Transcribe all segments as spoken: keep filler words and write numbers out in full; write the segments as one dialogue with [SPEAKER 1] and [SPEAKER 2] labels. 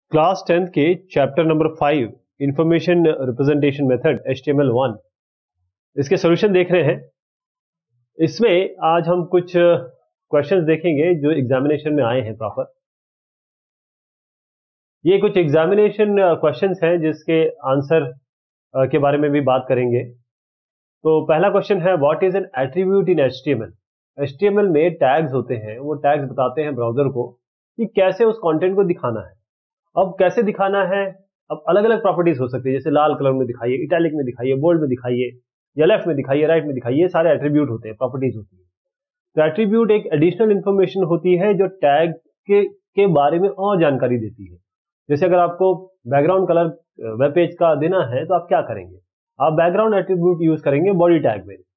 [SPEAKER 1] Class tenth के chapter number five information representation method H T M L one इसके solution देख रहे हैं। इसमें आज हम कुछ क्वेश्चंस देखेंगे जो एग्जामिनेशन में आए हैं प्रॉपर। ये कुछ एग्जामिनेशन क्वेश्चंस हैं जिसके आंसर के बारे में भी बात करेंगे। तो पहला क्वेश्चन है, what is an attribute in H T M L. H T M L में टैग्स होते हैं, वो टैग्स बताते हैं ब्राउजर को कि कैसे उस कंटेंट को दिखाना है। अब कैसे दिखाना है, अब अलग अलग प्रॉपर्टीज हो सकती है, जैसे लाल कलर में दिखाइए, इटैलिक में दिखाइए, बोल्ड में दिखाइए, या लेफ्ट में दिखाइए, राइट में दिखाइए, सारे एट्रीब्यूट होते हैं, प्रॉपर्टीज होती है। तो एट्रीब्यूट एक एडिशनल इंफॉर्मेशन होती है जो टैग के के बारे में और जानकारी देती है। जैसे अगर आपको बैकग्राउंड कलर वेब पेज का देना है तो आप क्या करेंगे, आप बैकग्राउंड एट्रीब्यूट यूज करेंगे बॉडी टैग में।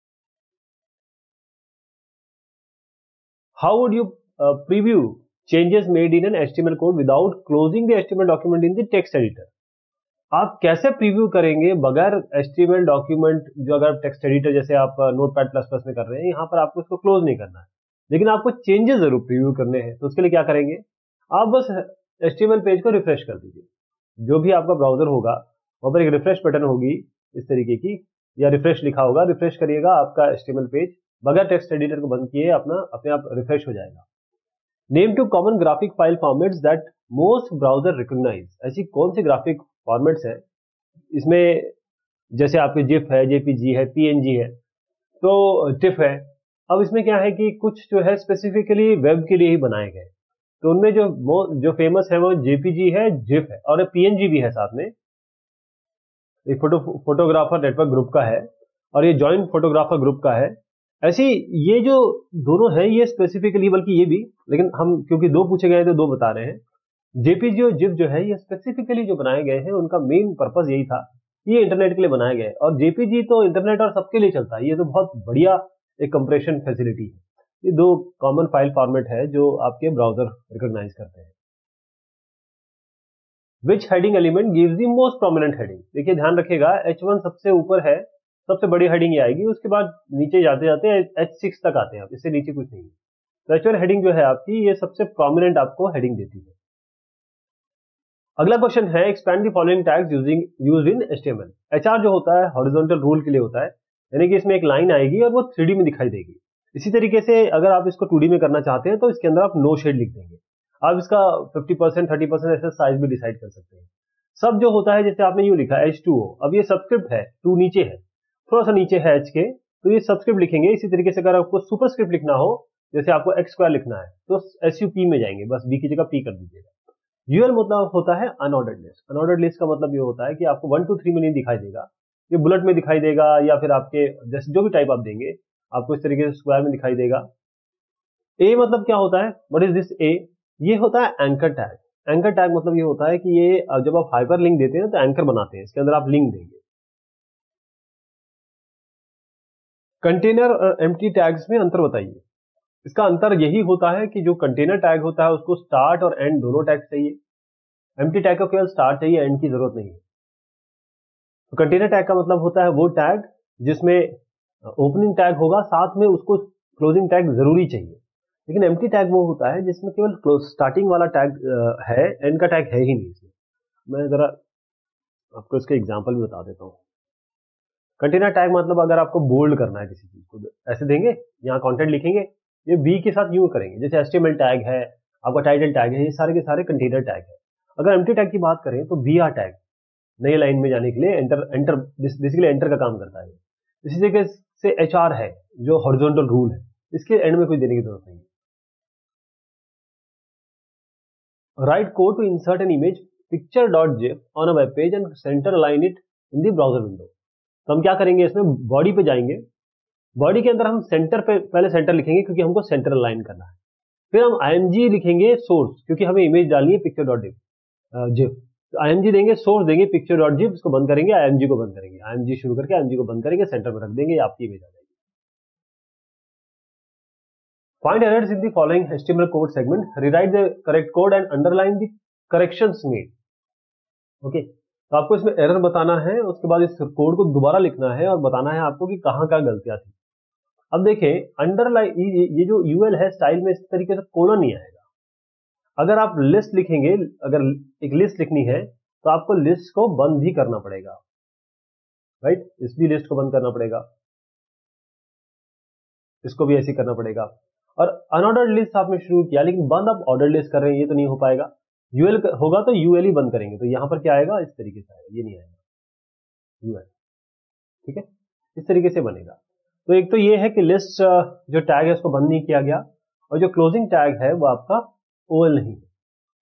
[SPEAKER 1] How would you preview changes made in an H T M L code without closing the H T M L document in the text editor। आप कैसे प्रीव्यू करेंगे बगैर H T M L document, जो अगर text editor जैसे आप notepad plus plus में कर रहे हैं, यहाँ पर आपको इसको क्लोज नहीं करना है, लेकिन आपको चेंजेस जरूर प्रीव्यू करने हैं। तो उसके लिए क्या करेंगे, आप बस H T M L page को रिफ्रेश कर दीजिए। जो भी आपका ब्राउजर होगा वहां पर एक रिफ्रेश बटन होगी इस तरीके की, या रिफ्रेश लिखा होगा, रिफ्रेश करिएगा, आपका H T M L page बगैर टेक्स्ट एडिटर को बंद किए अपना अपने आप रिफ्रेश हो जाएगा। Name two common graphic file formats that most browser recognise. ऐसी कौन सी ग्राफिक फॉर्मेट्स है इसमें, जैसे आपके जिफ है, जेपीजी है, पीएनजी है, तो टिफ है। अब इसमें क्या है कि कुछ जो है स्पेसिफिकली वेब के लिए ही बनाए गए, तो उनमें जो जो फेमस है वो जेपीजी है, जिफ है, और पीएनजी भी है साथ में। एक फोटो फोटोग्राफर नेटवर्क ग्रुप का है और ये जॉइंट फोटोग्राफर ग्रुप का है। ऐसी ये जो दोनों है ये स्पेसिफिकली, बल्कि ये भी, लेकिन हम क्योंकि दो पूछे गए तो दो बता रहे हैं। जेपीजी और जिफ जो है ये स्पेसिफिकली जो बनाए गए हैं, उनका मेन पर्पस यही था, ये इंटरनेट के लिए बनाए गए। और जेपीजी तो इंटरनेट और सबके लिए चलता है, ये तो बहुत बढ़िया एक कंप्रेशन फैसिलिटी है। ये दो कॉमन फाइल फॉर्मेट है जो आपके ब्राउजर रिकॉग्नाइज करते हैं। Which heading element gives the most prominent heading. देखिए ध्यान रखिएगा, एच वन सबसे ऊपर है, सबसे बड़ी हेडिंग ये आएगी, उसके बाद नीचे जाते जाते एच सिक्स तक आते हैं, इससे नीचे कुछ नहीं है। तो एच वन हेडिंग जो है आपकी, ये सबसे प्रोमिनेंट आपको हेडिंग देती है। अगला क्वेश्चन है, expand the following tags using used in HTML. HR जो होता है हॉरिजॉन्टल रूल के लिए होता है, यानी कि इसमें एक लाइन आएगी और वो थ्री डी में दिखाई देगी। इसी तरीके से अगर आप इसको टू डी में करना चाहते हैं तो इसके अंदर आप नो शेड लिख देंगे। आप इसका फिफ्टी परसेंट थर्टी परसेंट ऐसे साइज भी डिसाइड कर सकते हैं। सब जो होता है, जैसे आपने यूं लिखा एच टू ओ, अब ये सबस्क्रिप्ट है, टू नीचे है, थोड़ा सा नीचे है एच के, तो ये सबस्क्रिप्ट लिखेंगे। इसी तरीके से अगर आपको सुपरस्क्रिप्ट लिखना हो, जैसे आपको एक्स स्क्वायर लिखना है, तो एस यू पी में जाएंगे, बस बी की जगह पी कर दीजिएगा। यूएल मतलब होता है अनऑर्डर्ड लिस्ट। अनऑर्डर्ड लिस्ट का मतलब ये होता है कि आपको वन टू थ्री में नहीं दिखाई देगा, ये बुलेट में दिखाई देगा, या फिर आपके जैसे जो भी टाइप आप देंगे आपको इस तरीके से स्क्वायर में दिखाई देगा। ए मतलब क्या होता है, व्हाट इज दिस ए, ये होता है एंकर टैग। एंकर टैग मतलब ये होता है कि ये जब आप हाइपर लिंक देते हैं तो एंकर बनाते हैं, इसके अंदर आप लिंक देंगे। कंटेनर और एम्प्टी टैग्स में अंतर बताइए। इसका अंतर यही होता है कि जो कंटेनर टैग होता है उसको स्टार्ट और एंड दोनों टैग चाहिए, एम्प्टी टैग को केवल स्टार्ट चाहिए, एंड की जरूरत नहीं है। तो कंटेनर टैग का मतलब होता है वो टैग जिसमें ओपनिंग टैग होगा, साथ में उसको क्लोजिंग टैग जरूरी चाहिए। लेकिन एम्प्टी टैग वो होता है जिसमें केवल स्टार्टिंग वाला टैग है, एंड का टैग है ही नहीं इसमें। मैं जरा आपको इसके एग्जांपल भी बता देता हूँ। कंटेनर टैग मतलब अगर आपको बोल्ड करना है किसी चीज को, ऐसे देंगे, यहाँ कंटेंट लिखेंगे, ये बी के साथ यूं करेंगे, जैसे एचटीएमएल टैग है, आपका टाइटल टैग है, ये सारे के सारे कंटेनर टैग है। अगर एम्प्टी टैग की बात करें तो बी आर टैग नई लाइन में जाने के लिए एंटर एंटर बेसिकली एंटर का काम करता है। इसी तरीके से एच आर है जो हॉरिजॉन्टल रूल है, इसके एंड में कुछ देने की जरूरत नहीं। Write code to insert an image picture dot gif on a web page and centre align it in the browser window. तो हम क्या करेंगे, इसमें बॉडी पे जाएंगे, बॉडी के अंदर हम सेंटर पे पहले सेंटर लिखेंगे क्योंकि हमको सेंटर अलाइन करना है। फिर हम आईएमजी लिखेंगे सोर्स, क्योंकि हमें इमेज डालनी है पिक्चर डॉट जिफ। तो आईएमजी देंगे, सोर्स देंगे पिक्चर डॉट जिफ, इसको बंद करेंगे, आईएमजी को बंद करेंगे, आईएमजी शुरू करके आईएमजी को बंद करेंगे, सेंटर में रख देंगे, आपकी इमेज आ जाएगी। Find errors in the following HTML code segment, rewrite the correct code and underline the corrections made. Okay, तो आपको इसमें एरर बताना है, उसके बाद इस कोड को दोबारा लिखना है और बताना है आपको कि कहां कहां गलतियां थी। अब देखें अंडरलाइन, ये जो यूएल है स्टाइल में इस तरीके से कोलन नहीं आएगा। अगर आप लिस्ट लिखेंगे, अगर एक लिस्ट लिखनी है तो आपको लिस्ट को बंद भी करना पड़ेगा, राइट। इस भी लिस्ट को बंद करना पड़ेगा, इसको भी ऐसे करना पड़ेगा। और अनऑर्डर्ड लिस्ट आपने शुरू किया लेकिन बंद आप ऑर्डर लिस्ट कर रहे हैं, ये तो नहीं हो पाएगा। यूएल होगा तो यूएल ही बंद करेंगे, तो यहां पर क्या आएगा, इस तरीके से आएगा, ये नहीं आएगा यूएल, ठीक है, इस तरीके से बनेगा। तो एक तो ये है कि लिस्ट जो टैग है उसको बंद नहीं किया गया, और जो क्लोजिंग टैग है वो आपका ओएल नहीं है।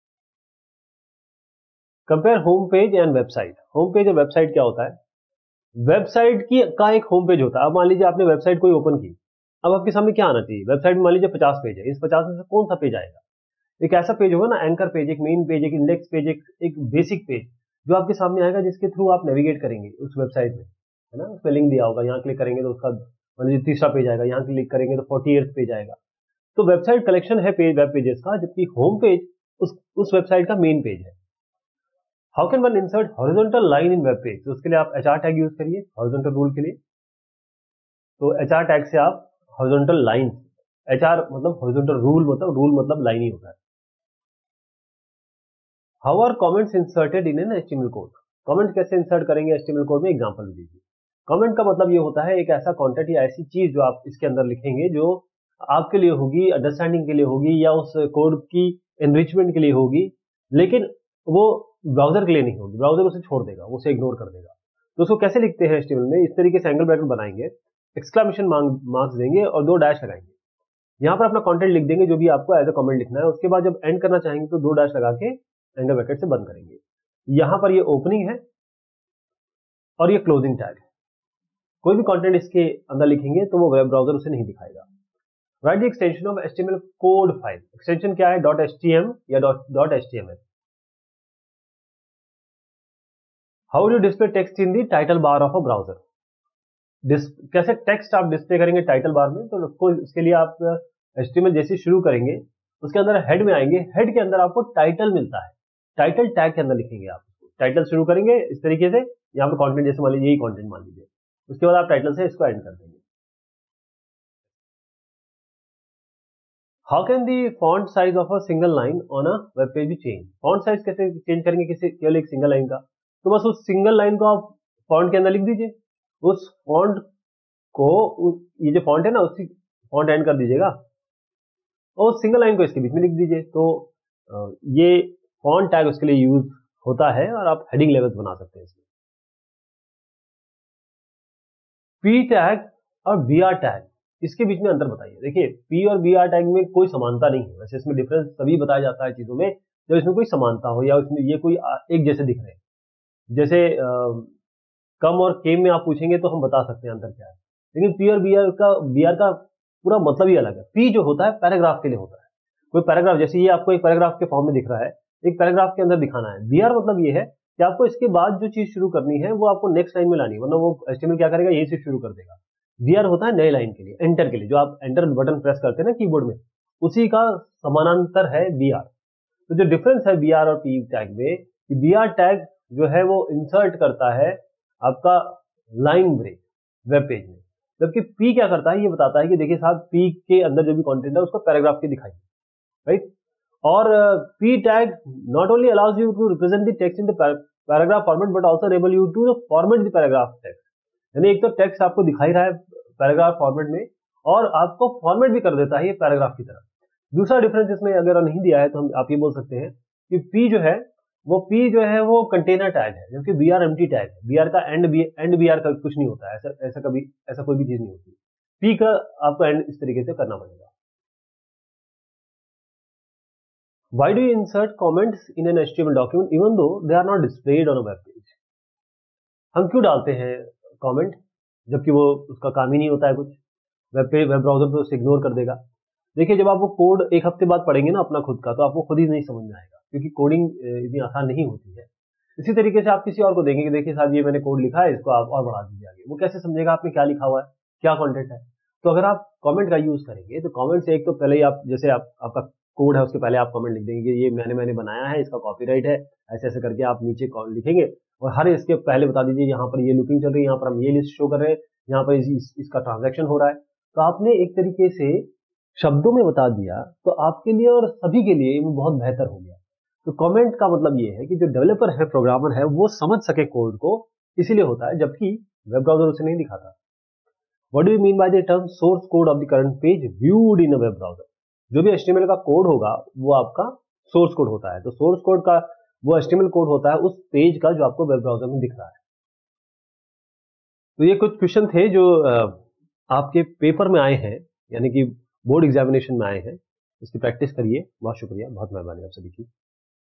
[SPEAKER 1] Compare home page and website. Home page और वेबसाइट क्या होता है, वेबसाइट की का एक होम पेज होता है। अब मान लीजिए आपने वेबसाइट कोई ओपन की, अब आपके सामने क्या आना चाहिए, वेबसाइट में मान लीजिए पचास पेज है, इस पचास में से कौन सा पेज आएगा, एक ऐसा पेज होगा ना, एंकर पेज, एक मेन पेज, एक इंडेक्स पेज, एक, एक बेसिक पेज जो आपके सामने आएगा, जिसके थ्रू आप नेविगेट करेंगे उस वेबसाइट में, है ना। उसमें लिंक दिया होगा, यहाँ क्लिक करेंगे तो उसका मान लीजिए तीसरा पेज आएगा, यहाँ क्लिक करेंगे तो फोर्टी एट पेज आएगा। तो वेबसाइट कलेक्शन है पेज, वेब पेजेस का, जबकि होम पेज उस उस वेबसाइट का मेन पेज है। How can one insert horizontal line in web page, तो उसके लिए आप एचआर टैग यूज करिए हॉरिजॉन्टल रूल के लिए। तो एचआर टैग से आप हॉरिजॉन्टल लाइन, एचआर मतलब हॉरिजॉन्टल रूल, मतलब रूल मतलब लाइन ही होता है। How are comments inserted in an HTML code, comment कैसे इंसर्ट करेंगे एचटीएमएल कोड में, एग्जांपल दीजिए। कमेंट का मतलब ये होता है एक ऐसा कंटेंट या ऐसी चीज जो आप इसके अंदर लिखेंगे जो आपके लिए होगी, अंडरस्टैंडिंग के लिए होगी, या उस कोड की एनरिचमेंट के लिए होगी, लेकिन वो ब्राउजर के लिए नहीं होगी, ब्राउजर उसे छोड़ देगा, उसे इग्नोर कर देगा। तो उसको कैसे लिखते हैं एचटीएमएल में, इस तरीके से एंगल ब्रैकेट बनाएंगे, एक्सक्लेमेशन मार्क्स देंगे और दो डैश लगाएंगे, यहाँ पर अपना कंटेंट लिख देंगे जो भी आपको एज अ कमेंट लिखना है। उसके बाद जब एंड करना चाहेंगे तो दो डैश लगा के एंगल ब्रैकेट से बंद करेंगे। यहाँ पर ये ओपनिंग है और ये क्लोजिंग टैग है। कोई भी कंटेंट इसके अंदर लिखेंगे तो वो वेब ब्राउजर उसे नहीं दिखाएगा। Write the extension of HTML code file, extension क्या है, डॉट एचटीएम या dot HTML. How do display text in the title bar of a browser, कैसे टेक्स्ट आप डिस्प्ले करेंगे टाइटल बार में, तो उसको इसके लिए आप एचटीएमएल जैसे शुरू करेंगे उसके अंदर हेड में आएंगे, हेड के अंदर आपको टाइटल मिलता है, टाइटल टैग के अंदर लिखेंगे आप, टाइटल शुरू करेंगे इस तरीके से, यहाँ पर कंटेंट जैसे मान लीजिए यही कंटेंट मान लीजिए, उसके बाद आप टाइटल से इसको एंड कर देंगे। How can the font size of a single line on a web page be change, font size कैसे चेंज करेंगे किसी केवल एक सिंगल लाइन का, तो बस उस सिंगल लाइन को आप फॉन्ट के अंदर लिख दीजिए, उस फॉन्ट को ये जो फॉन्ट है ना उसी फॉन्ट एंड कर दीजिएगा और सिंगल लाइन को इसके बीच में लिख दीजिए। तो ये फॉन्ट टैग उसके लिए यूज होता है और आप हेडिंग लेवल्स बना सकते हैं इसमें। पी टैग और बी आर टैग, इसके बीच में अंतर बताइए। देखिए पी और बी आर टैग में कोई समानता नहीं है, वैसे इसमें डिफरेंस तभी बताया जाता है चीजों में जब इसमें कोई समानता हो या उसमें ये कोई एक जैसे दिख रहे हैं। जैसे आ, कम और केम में आप पूछेंगे तो हम बता सकते हैं अंतर क्या है, लेकिन पी और बी आर का बी आर का पूरा मतलब ही अलग है। पी जो होता है पैराग्राफ के लिए होता है, कोई पैराग्राफ, जैसे ये आपको एक पैराग्राफ के फॉर्म में दिख रहा है, एक पैराग्राफ के अंदर दिखाना है। बी आर मतलब ये है कि आपको इसके बाद जो चीज शुरू करनी है वो आपको नेक्स्ट लाइन में लानी है, वरना वो एचटीएमएल क्या करेगा, यही से शुरू कर देगा। बी आर होता है नए लाइन के लिए, एंटर के लिए, जो आप एंटर बटन प्रेस करते हैं ना कीबोर्ड में, उसी का समानांतर है बी आर। तो जो डिफरेंस है बी आर और पी टैग में, बी आर टैग जो है वो इंसर्ट करता है आपका लाइन ब्रेक वेब पेज में, जबकि पी क्या करता है, ये बताता है कि देखिए साहब पी के अंदर जो भी कंटेंट है उसको पैराग्राफ के दिखाइए, राइट। और P tag not only allows you to represent the text in the paragraph format but also enable you to format the paragraph text, यानी एक तो टेक्स्ट आपको दिखाई रहा है पैराग्राफ फॉर्मेट में और आपको फॉर्मेट भी कर देता है ये पैराग्राफ की तरह। दूसरा डिफरेंस इसमें अगर नहीं दिया है तो हम आप ये बोल सकते हैं कि पी जो है वो पी जो है वो कंटेनर टैग है, जबकि बी आर एम्प्टी टैग है। बी आर का end B end B R का कुछ नहीं होता है, ऐसा ऐसा कभी ऐसा कोई भी चीज नहीं होती। पी का आपको एंड इस तरीके से करना पड़ेगा। Why do you insert comments in an H T M L document even though they are not displayed on a web page? हम क्यों डालते हैं कमेंट जबकि वो उसका काम ही नहीं होता है कुछ, वेब पे वेब ब्राउजर तो उसे इग्नोर कर देगा। देखिए जब आप वो कोड एक हफ्ते बाद पढ़ेंगे ना अपना खुद का, तो आपको खुद ही नहीं समझ में आएगा, क्योंकि कोडिंग इतनी आसान नहीं होती है। इसी तरीके से आप किसी और को देंगे कि देखिए साहब ये मैंने कोड लिखा है, इसको आप और बढ़ा दीजिए आगे, वो कैसे समझेगा आपने क्या लिखा हुआ है, क्या कंटेंट है। तो अगर आप कमेंट का यूज करेंगे तो कमेंट से एक तो पहले ही आप जैसे आप आपका कोड है उसके पहले आप कमेंट लिख देंगे ये मैंने मैंने बनाया है, इसका कॉपीराइट है, ऐसे ऐसे करके आप नीचे लिखेंगे और हर इसके पहले बता दीजिए यहाँ पर ये लुकिंग चल रही है, यहाँ पर हम ये लिस्ट शो कर रहे हैं, यहाँ पर इस, इस, इसका ट्रांजैक्शन हो रहा है। तो आपने एक तरीके से शब्दों में बता दिया तो आपके लिए और सभी के लिए वो बहुत बेहतर हो गया। तो कमेंट का मतलब ये है कि जो डेवलपर है, प्रोग्रामर है, वो समझ सके कोड को, इसीलिए होता है, जबकि वेब ब्राउजर उसे नहीं दिखाता। What do you mean by the term source code of the current page viewed in a web browser? जो भी एचटीएमएल का कोड होगा वो आपका सोर्स कोड होता है। तो सोर्स कोड का वो एचटीएमएल कोड होता है उस पेज का जो आपको वेब ब्राउजर में दिख रहा है। तो ये कुछ क्वेश्चन थे जो आपके पेपर में आए हैं, यानी कि बोर्ड एग्जामिनेशन में आए हैं। इसकी प्रैक्टिस करिए। बहुत शुक्रिया, बहुत मेहरबानी आप सभी की।